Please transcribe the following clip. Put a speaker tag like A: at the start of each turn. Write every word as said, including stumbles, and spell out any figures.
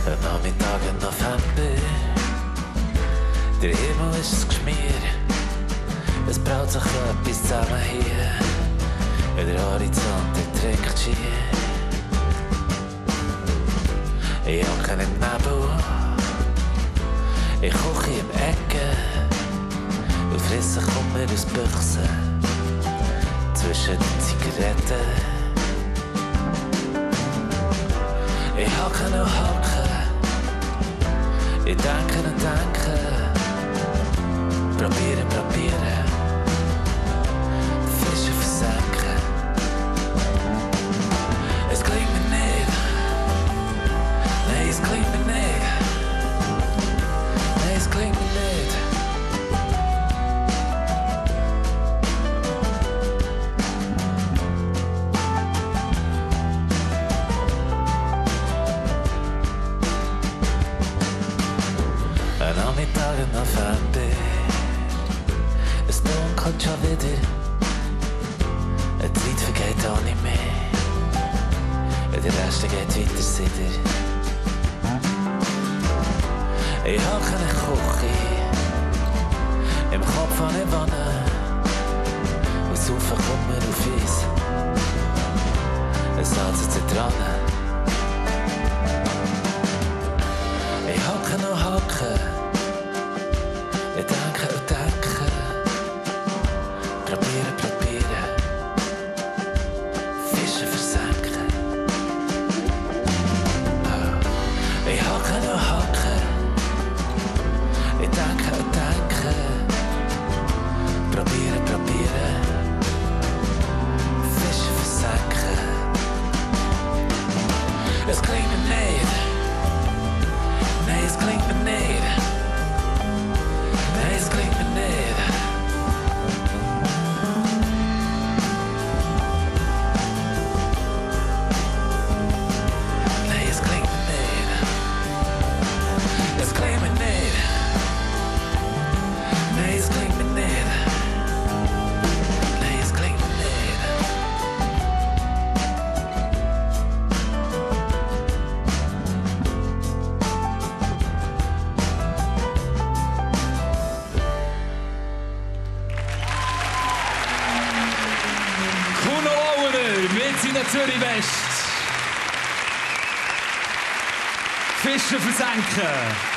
A: Am Nachmittag im November, der Himmel ist das Geschmier. Es braut sich etwas zusammen hier, in der Horizont, der trägt schier. Ich hocke im Nebel, ich koche im Ecke und frisse Kummer aus Büchsen zwischen den Zigaretten. Ich hocke und hocke, ich denke und denke, probieren, probieren, Fische versenken. Es klingt mir nicht, nein, es klingt mir nicht, nein, es klingt mir nicht. Ein Nachmittag im November, es dunkelt schon wieder, die Zeit vergeht auch nicht mehr, der Rest geht weiter sider. Ich hocke in der Küche, im Kopf an der Wanne, und saufe Kummer auf Eis, es salzt Zitronen. Ich hocke noch hocke, ich denke und denke, probieren, probieren, Fische versenken. Oh. Ich hocke noch hocke, ich denke und denke, probieren, probieren, Fische versenken. Es klingt mir nicht, nein, es klingt mir nicht. Nein, es klingt mir nicht. Nein, es klingt mir nicht. Es klingt mir nicht. Nein, es klingt mir nicht. Nein, es klingt mir nicht.
B: Kuno Auerer mit seiner Zürich West. Fische versenken.